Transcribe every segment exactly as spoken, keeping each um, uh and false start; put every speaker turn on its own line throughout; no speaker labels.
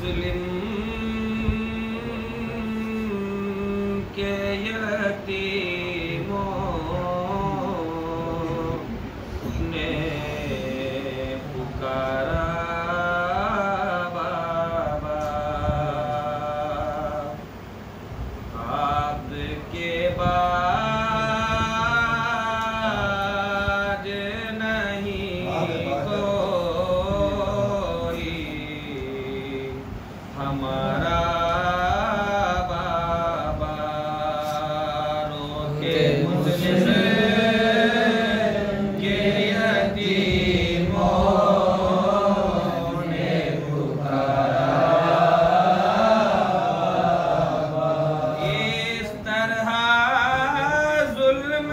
मुस्लिम के यतीमों ने पुकारा बाबा, आपके बाद नहीं कोई हमारा बाबा, रोके मुझसे के यतीमों ने पुकारा। इस तरह जुल्म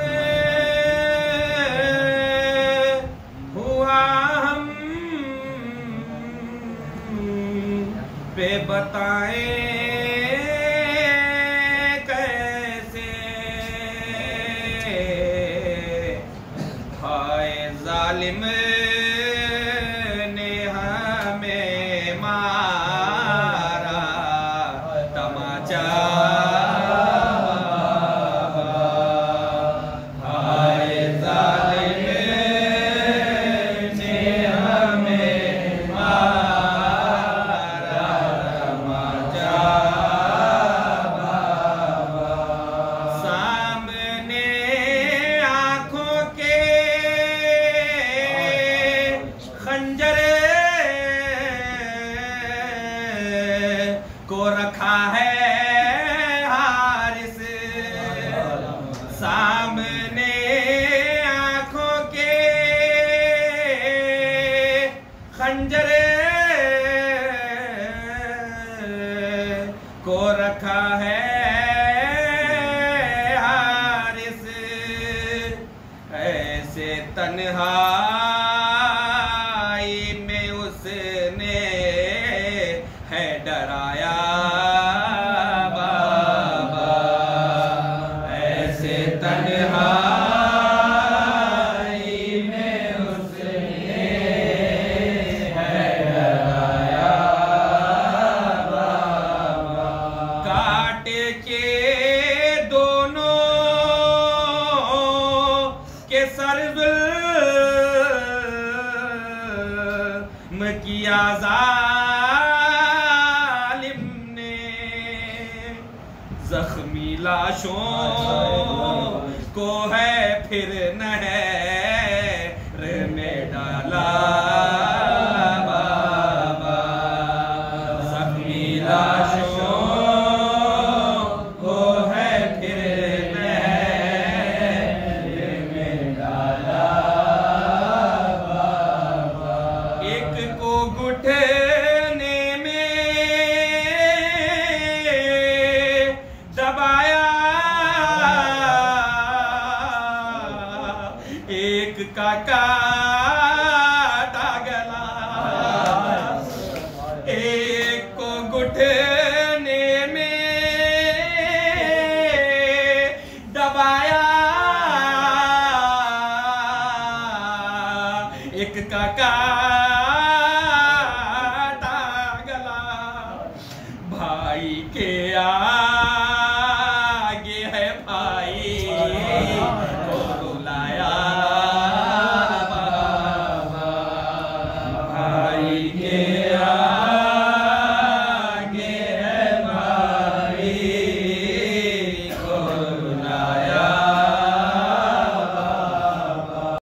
हुआ हम पे बताएं कैसे, हाय जालिम ने हमें मारा तमाचा, हाय जालिम ने हमें मारा तमाचा। सामने आंखों के खंजर को रखा है हारिस, सामने आंखों के खंजर को रखा है हारिस। ऐसे तन्हाई में उसने है डराया बाबा, ऐसे तन्हाई में उसने है डराया बाबा। काट के दोनों के सर जुल्म किया जालिम ने, जख्मी लाशों को है फिर नहर में डाला बाबा, जख्मी लाशों को है फिर नहर में डाला बाबा। एक को घुटने में दबाया, एक का काटा गला, एक को घुटने में दबाया, एक का काटा गला। भाई के